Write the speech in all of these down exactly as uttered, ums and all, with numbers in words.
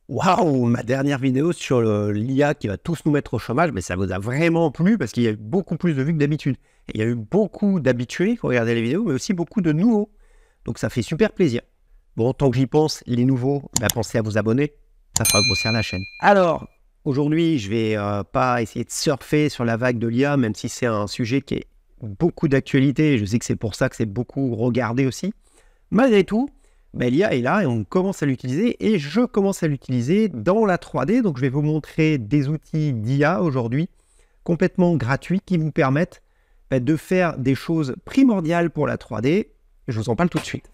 Waouh, ma dernière vidéo sur l'I A qui va tous nous mettre au chômage, mais ça vous a vraiment plu parce qu'il y a eu beaucoup plus de vues que d'habitude. Et il y a eu beaucoup d'habitués qui ont regardé les vidéos, mais aussi beaucoup de nouveaux. Donc ça fait super plaisir. Bon, tant que j'y pense, les nouveaux, bah, pensez à vous abonner, ça fera grossir la chaîne. Alors, aujourd'hui, je vais euh, pas essayer de surfer sur la vague de l'I A, même si c'est un sujet qui est beaucoup d'actualité, et je sais que c'est pour ça que c'est beaucoup regardé aussi. Malgré tout, ben, l'I A est là et on commence à l'utiliser et je commence à l'utiliser dans la trois D. Donc je vais vous montrer des outils d'I A aujourd'hui complètement gratuits qui vous permettent ben, de faire des choses primordiales pour la trois D. Je vous en parle tout de suite.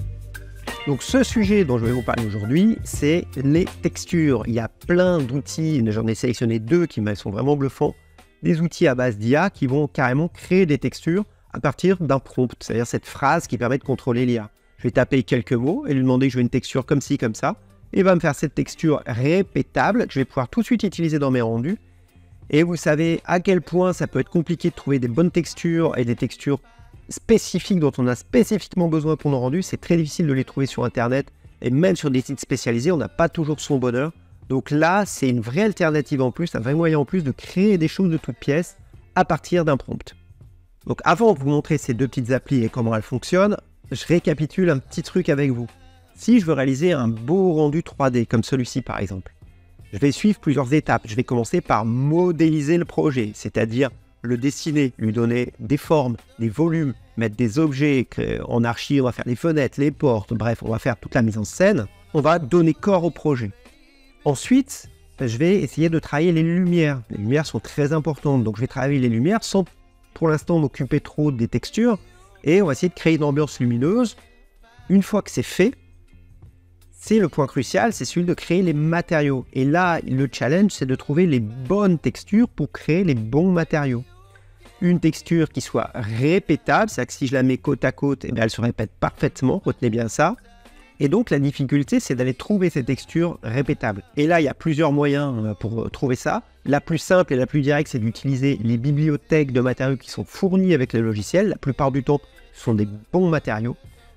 Donc ce sujet dont je vais vous parler aujourd'hui, c'est les textures. Il y a plein d'outils, j'en ai sélectionné deux qui me sont vraiment bluffants. Des outils à base d'I A qui vont carrément créer des textures à partir d'un prompt, c'est-à-dire cette phrase qui permet de contrôler l'I A. Je vais taper quelques mots et lui demander que je veux une texture comme ci, comme ça. Et il va me faire cette texture répétable que je vais pouvoir tout de suite utiliser dans mes rendus. Et vous savez à quel point ça peut être compliqué de trouver des bonnes textures et des textures spécifiques dont on a spécifiquement besoin pour nos rendus. C'est très difficile de les trouver sur Internet et même sur des sites spécialisés, on n'a pas toujours son bonheur. Donc là, c'est une vraie alternative en plus, un vrai moyen en plus de créer des choses de toutes pièces à partir d'un prompt. Donc avant de vous montrer ces deux petites applis et comment elles fonctionnent, je récapitule un petit truc avec vous. Si je veux réaliser un beau rendu trois D, comme celui-ci par exemple, je vais suivre plusieurs étapes. Je vais commencer par modéliser le projet, c'est-à-dire le dessiner, lui donner des formes, des volumes, mettre des objets. En archi, on va faire les fenêtres, les portes, bref, on va faire toute la mise en scène. On va donner corps au projet. Ensuite, je vais essayer de travailler les lumières. Les lumières sont très importantes, donc je vais travailler les lumières sans pour l'instant m'occuper trop des textures. Et on va essayer de créer une ambiance lumineuse. Une fois que c'est fait, c'est le point crucial, c'est celui de créer les matériaux. Et là, le challenge, c'est de trouver les bonnes textures pour créer les bons matériaux. Une texture qui soit répétable, c'est-à-dire que si je la mets côte à côte, eh bien, elle se répète parfaitement, retenez bien ça. Et donc la difficulté, c'est d'aller trouver ces textures répétables. Et là, il y a plusieurs moyens pour trouver ça. La plus simple et la plus directe, c'est d'utiliser les bibliothèques de matériaux qui sont fournies avec les logiciels. La plupart du temps, ce sont des bons matériaux.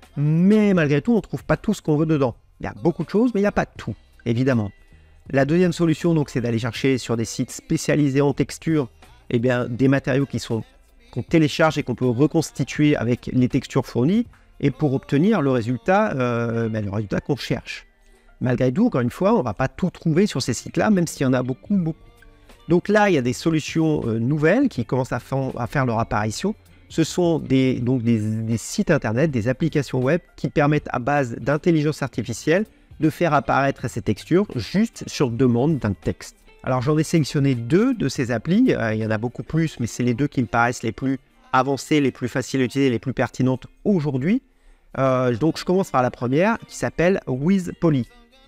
Mais malgré tout, on ne trouve pas tout ce qu'on veut dedans. Il y a beaucoup de choses, mais il n'y a pas tout, évidemment. La deuxième solution, donc, c'est d'aller chercher sur des sites spécialisés en texture, eh bien, des matériaux qui sont qu'on télécharge et qu'on peut reconstituer avec les textures fournies, et pour obtenir le résultat, euh, ben, le résultat qu'on cherche. Malgré tout, encore une fois, on ne va pas tout trouver sur ces sites-là, même s'il y en a beaucoup, beaucoup. Donc là, il y a des solutions euh, nouvelles qui commencent à, fa à faire leur apparition. Ce sont des, donc des, des sites internet, des applications web qui permettent à base d'intelligence artificielle de faire apparaître ces textures juste sur demande d'un texte. Alors j'en ai sélectionné deux de ces applis, euh, il y en a beaucoup plus, mais c'est les deux qui me paraissent les plus avancées, les plus faciles à utiliser, les plus pertinentes aujourd'hui. Euh, donc je commence par la première qui s'appelle WizPoly.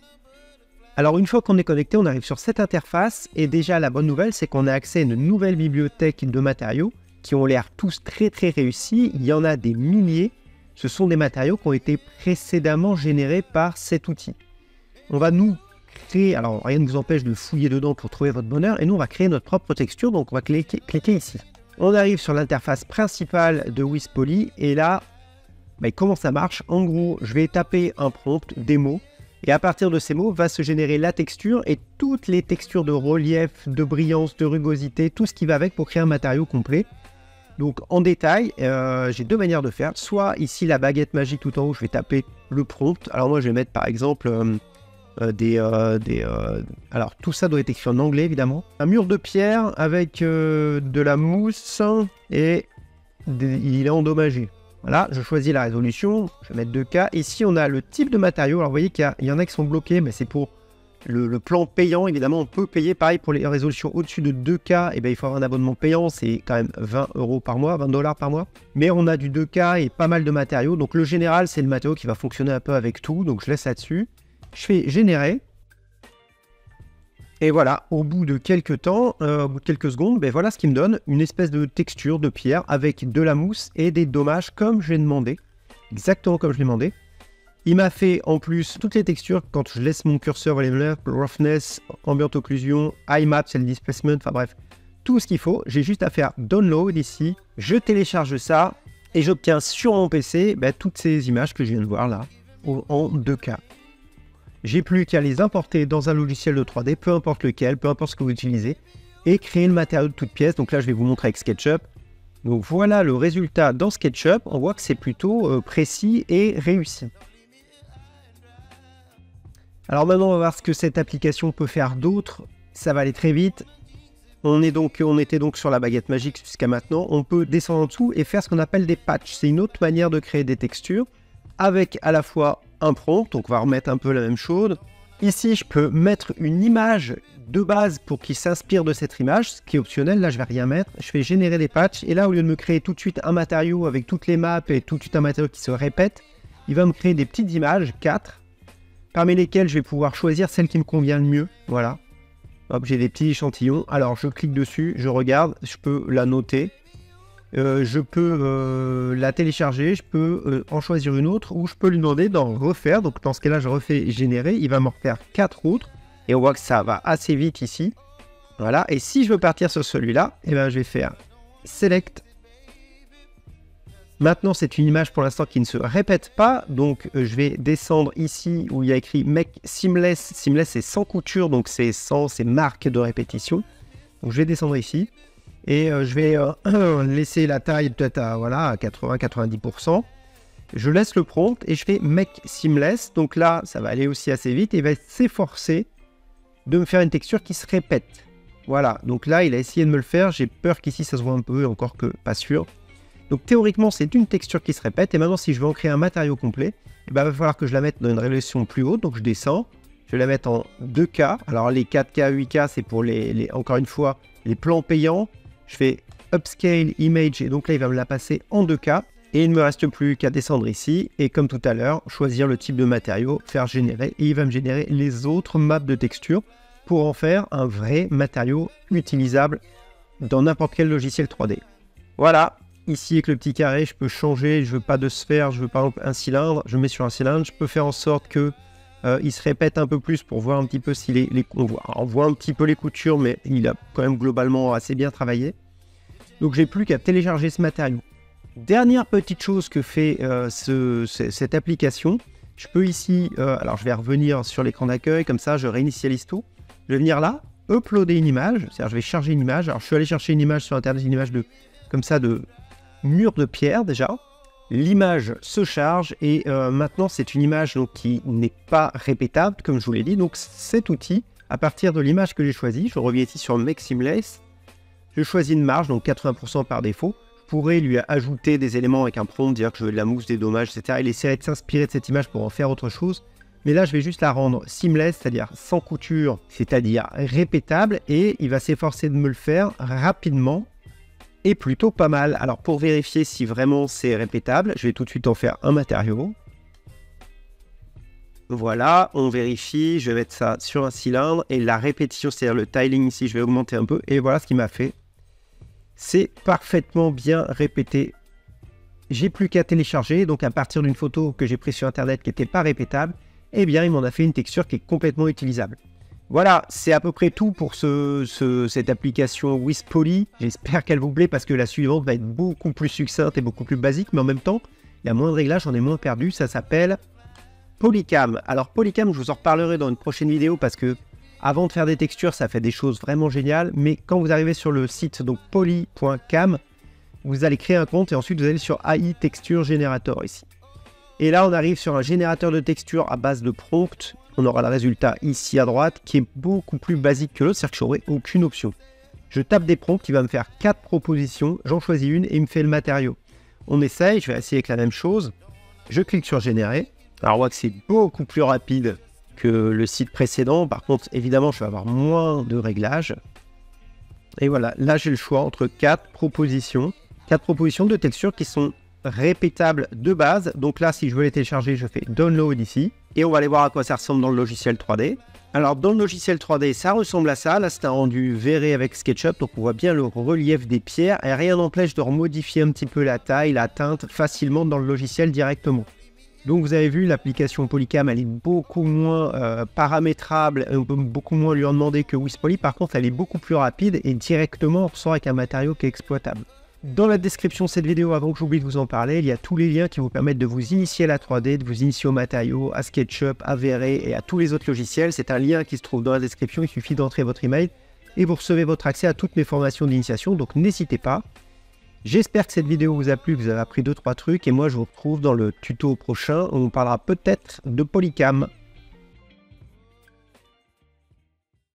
Alors une fois qu'on est connecté, on arrive sur cette interface et déjà la bonne nouvelle, c'est qu'on a accès à une nouvelle bibliothèque de matériaux qui ont l'air tous très très réussis. Il y en a des milliers. Ce sont des matériaux qui ont été précédemment générés par cet outil. On va nous créer, alors rien ne vous empêche de fouiller dedans pour trouver votre bonheur, et nous on va créer notre propre texture, donc on va cliquer, cliquer ici. On arrive sur l'interface principale de WizPoly et là, bah, comment ça marche? En gros, je vais taper un prompt, des mots, et à partir de ces mots va se générer la texture et toutes les textures de relief, de brillance, de rugosité, tout ce qui va avec pour créer un matériau complet. Donc en détail, euh, j'ai deux manières de faire. Soit ici la baguette magique tout en haut, je vais taper le prompt. Alors moi je vais mettre par exemple euh, euh, des... Euh, des euh, alors tout ça doit être écrit en anglais évidemment. Un mur de pierre avec euh, de la mousse et des, il est endommagé. Voilà, je choisis la résolution, je vais mettre deux K. Ici on a le type de matériau. Alors vous voyez qu'il y, y en a qui sont bloqués, mais c'est pour... Le, le plan payant, évidemment, on peut payer. Pareil pour les résolutions au-dessus de deux K, et bien, il faut avoir un abonnement payant, c'est quand même vingt euros par mois, vingt dollars par mois. Mais on a du deux K et pas mal de matériaux. Donc le général, c'est le matériau qui va fonctionner un peu avec tout. Donc je laisse là-dessus. Je fais générer. Et voilà, au bout de quelques temps, euh, au bout de quelques secondes, ben voilà ce qui me donne une espèce de texture de pierre avec de la mousse et des dommages comme je l'ai demandé. Exactement comme je l'ai demandé. Il m'a fait en plus toutes les textures quand je laisse mon curseur volume, roughness, ambient occlusion, IMAP, c'est le displacement, enfin bref, tout ce qu'il faut. J'ai juste à faire download ici, je télécharge ça et j'obtiens sur mon P C ben, toutes ces images que je viens de voir là en deux K. J'ai plus qu'à les importer dans un logiciel de trois D, peu importe lequel, peu importe ce que vous utilisez, et créer le matériau de toute pièce. Donc là, je vais vous montrer avec SketchUp. Donc voilà le résultat dans SketchUp. On voit que c'est plutôt euh, précis et réussi. Alors maintenant, on va voir ce que cette application peut faire d'autre. Ça va aller très vite. On, est donc, on était donc sur la baguette magique jusqu'à maintenant. On peut descendre en dessous et faire ce qu'on appelle des patchs. C'est une autre manière de créer des textures avec à la fois un prompt. Donc on va remettre un peu la même chose. Ici, je peux mettre une image de base pour qu'il s'inspire de cette image, ce qui est optionnel. Là, je vais rien mettre. Je fais générer des patchs. Et là, au lieu de me créer tout de suite un matériau avec toutes les maps et tout de suite un matériau qui se répète, il va me créer des petites images, quatre, parmi lesquelles je vais pouvoir choisir celle qui me convient le mieux. Voilà. Hop, j'ai des petits échantillons. Alors, je clique dessus, je regarde, je peux la noter. Euh, je peux euh, la télécharger, je peux euh, en choisir une autre ou je peux lui demander d'en refaire. Donc, dans ce cas-là, je refais générer. Il va m'en refaire quatre autres. Et on voit que ça va assez vite ici. Voilà. Et si je veux partir sur celui-là, eh ben, je vais faire Select. Maintenant, c'est une image pour l'instant qui ne se répète pas, donc euh, je vais descendre ici où il y a écrit Make Seamless. Seamless, c'est sans couture, donc c'est sans ces marques de répétition. Donc je vais descendre ici et euh, je vais euh, laisser la taille peut-être à, voilà, à quatre-vingts à quatre-vingt-dix pour cent. Je laisse le prompt et je fais Make Seamless. Donc là, ça va aller aussi assez vite et il va s'efforcer de me faire une texture qui se répète. Voilà, donc là, il a essayé de me le faire. J'ai peur qu'ici, ça se voit un peu, encore que pas sûr. Donc théoriquement, c'est une texture qui se répète. Et maintenant, si je veux en créer un matériau complet, il va falloir que je la mette dans une résolution plus haute. Donc je descends, je vais la mettre en deux K. Alors les quatre K, huit K, c'est pour les, les, encore une fois, les plans payants. Je fais Upscale Image et donc là, il va me la passer en deux K. Et il ne me reste plus qu'à descendre ici. Et comme tout à l'heure, choisir le type de matériau, faire générer. Et il va me générer les autres maps de texture pour en faire un vrai matériau utilisable dans n'importe quel logiciel trois D. Voilà. Ici, avec le petit carré, je peux changer. Je veux pas de sphère, je veux par exemple un cylindre. Je mets sur un cylindre. Je peux faire en sorte que euh, il se répète un peu plus pour voir un petit peu si les, les on, voit, on voit un petit peu les coutures, mais il a quand même globalement assez bien travaillé. Donc, j'ai plus qu'à télécharger ce matériau. Dernière petite chose que fait euh, ce, ce, cette application, je peux ici, euh, alors je vais revenir sur l'écran d'accueil, comme ça, je réinitialise tout. Je vais venir là, uploader une image, c'est-à-dire je vais charger une image. Alors, je suis allé chercher une image sur Internet, une image de comme ça de mur de pierre déjà. L'image se charge et euh, maintenant c'est une image donc, qui n'est pas répétable comme je vous l'ai dit. Donc cet outil, à partir de l'image que j'ai choisie, je reviens ici sur Make Seamless, je choisis une marge, donc quatre-vingts pour cent par défaut. Je pourrais lui ajouter des éléments avec un prompt, dire que je veux de la mousse, des dommages, et cetera. Il essaierait de s'inspirer de cette image pour en faire autre chose. Mais là je vais juste la rendre seamless, c'est-à-dire sans couture, c'est-à-dire répétable, et il va s'efforcer de me le faire rapidement. Et plutôt pas mal. Alors pour vérifier si vraiment c'est répétable, je vais tout de suite en faire un matériau. Voilà, on vérifie, je vais mettre ça sur un cylindre et la répétition, c'est-à-dire le tiling ici, je vais augmenter un peu et voilà ce qu'il m'a fait. C'est parfaitement bien répété. J'ai plus qu'à télécharger, donc à partir d'une photo que j'ai prise sur internet qui n'était pas répétable, eh bien il m'en a fait une texture qui est complètement utilisable. Voilà, c'est à peu près tout pour ce, ce, cette application WithPoly. J'espère qu'elle vous plaît parce que la suivante va être beaucoup plus succincte et beaucoup plus basique, mais en même temps, il y a moins de réglages, j'en ai moins perdu. Ça s'appelle Polycam. Alors Polycam, je vous en reparlerai dans une prochaine vidéo parce que avant de faire des textures, ça fait des choses vraiment géniales. Mais quand vous arrivez sur le site donc poly point cam, vous allez créer un compte et ensuite vous allez sur A I Texture Generator ici. Et là, on arrive sur un générateur de texture à base de prompt. On aura le résultat ici à droite qui est beaucoup plus basique que l'autre, c'est-à-dire que je n'aurai aucune option. Je tape des prompts, il va me faire quatre propositions, j'en choisis une et il me fait le matériau. On essaye, je vais essayer avec la même chose. Je clique sur générer. Alors on voit que c'est beaucoup plus rapide que le site précédent. Par contre, évidemment, je vais avoir moins de réglages. Et voilà, là j'ai le choix entre quatre propositions. quatre propositions de textures qui sont répétables de base. Donc là, si je veux les télécharger, je fais Download ici. Et on va aller voir à quoi ça ressemble dans le logiciel trois D. Alors dans le logiciel trois D, ça ressemble à ça. Là, c'est un rendu verré avec SketchUp. Donc on voit bien le relief des pierres. Et rien n'empêche de remodifier un petit peu la taille, la teinte facilement dans le logiciel directement. Donc vous avez vu, l'application Polycam, elle est beaucoup moins euh, paramétrable, on peut beaucoup moins lui en demander que WithPoly. Par contre, elle est beaucoup plus rapide et directement on ressort avec un matériau qui est exploitable. Dans la description de cette vidéo, avant que j'oublie de vous en parler, il y a tous les liens qui vous permettent de vous initier à la trois D, de vous initier aux matériaux, à SketchUp, à V Ray et à tous les autres logiciels. C'est un lien qui se trouve dans la description, il suffit d'entrer votre email et vous recevez votre accès à toutes mes formations d'initiation, donc n'hésitez pas. J'espère que cette vidéo vous a plu, que vous avez appris deux trois trucs et moi je vous retrouve dans le tuto prochain où on parlera peut-être de Polycam.